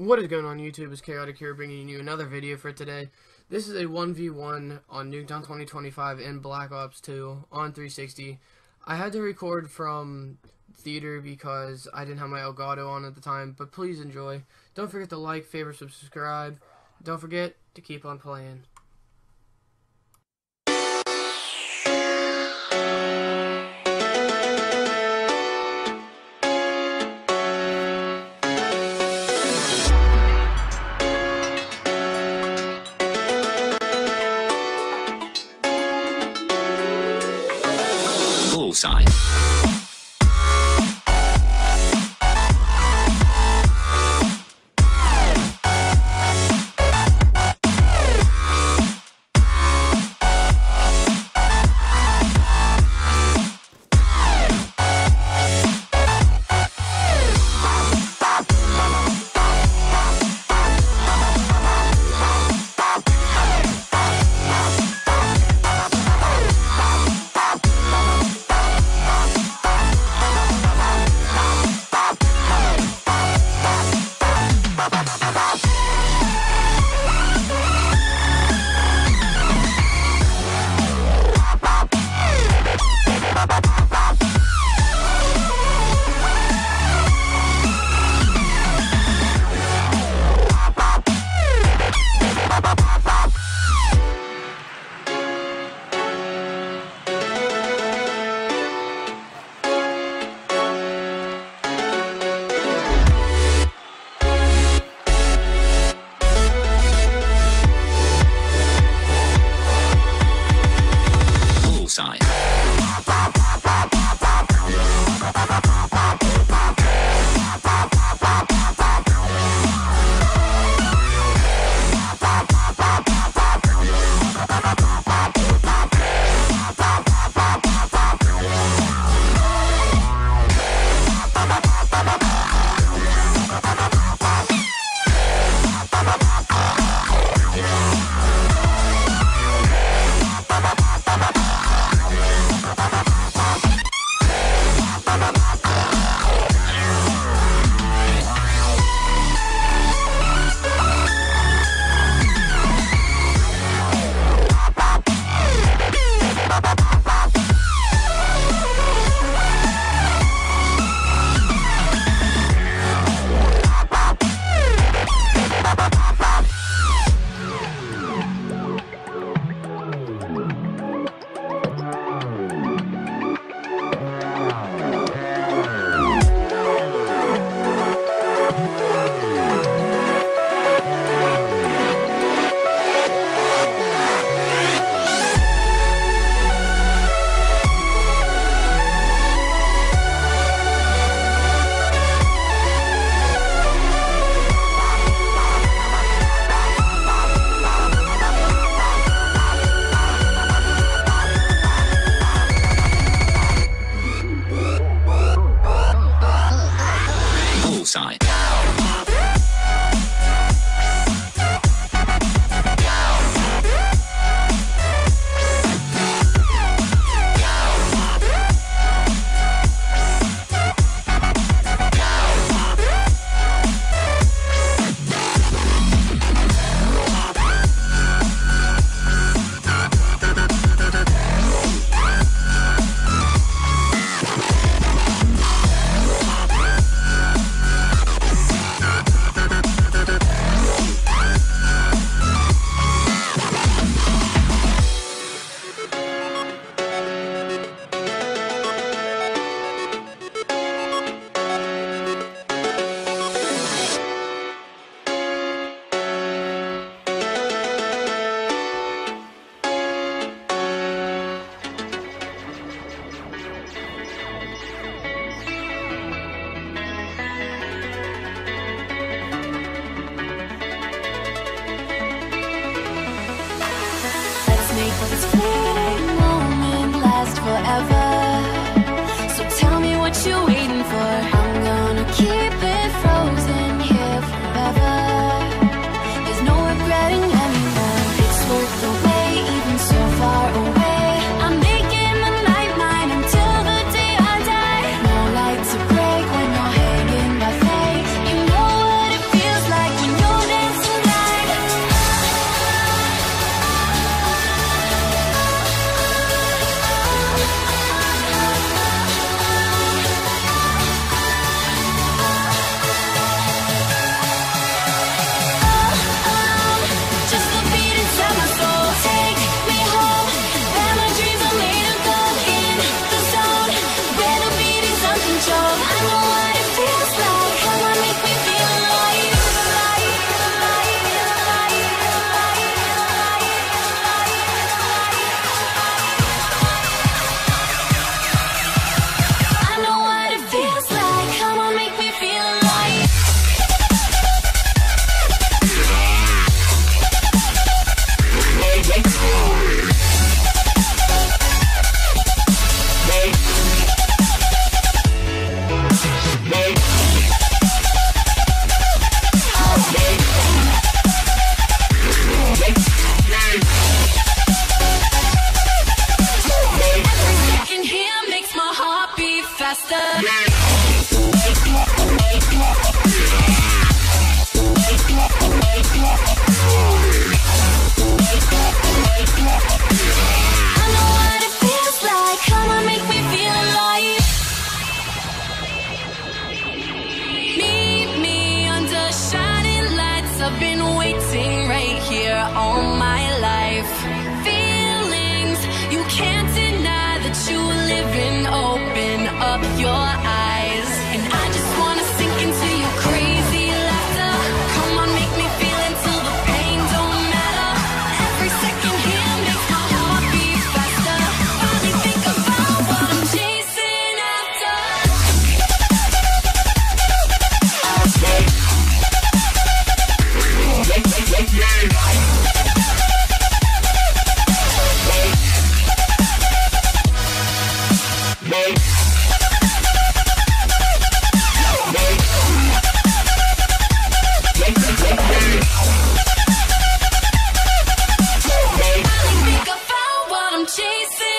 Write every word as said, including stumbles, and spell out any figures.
What is going on YouTube? It's Chaotic here bringing you another video for today. This is a one v one on Nuketown twenty twenty-five in Black Ops two on three sixty. I had to record from theater because I didn't have my Elgato on at the time, but please enjoy. Don't forget to like, favorite, subscribe. Don't forget to keep on playing. Bullseye. Bullseye. This fleeting moment lasts forever. So tell me what you're waiting for. I'm gonna keep it frozen here forever. There's no regretting anymore. It's worth the wait, even so far away. I'm making the night mine until the day I die. No light to break when you're hanging by faith. You know what it feels like when faster. I know what it feels like. Come on, make me feel alive. Meet me under shining lights. I've been waiting right here all my life. Feelings you can't deny that you live in. Open up your eyes, and I just wanna sink into your crazy laughter. Come on, make me feel until the pain don't matter. Every second here makes my heart beat faster. Finally think about what I'm chasing after. Finally think about what I'm chasing.